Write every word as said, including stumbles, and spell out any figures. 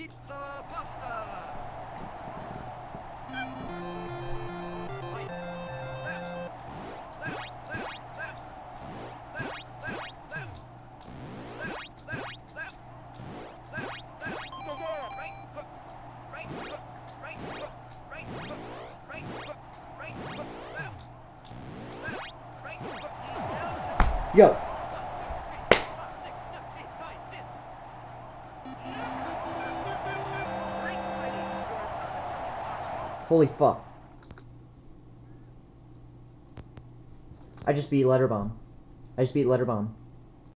pizza, pasta. Right, left, left, left, left, left, left, left, left, left, left, left, left, go, go, right hook, right hook, right hook, right hook, right hook, right hook, left, left, right hook, down. Yo. Holy fuck. I just beat Letterbomb. I just beat Letterbomb.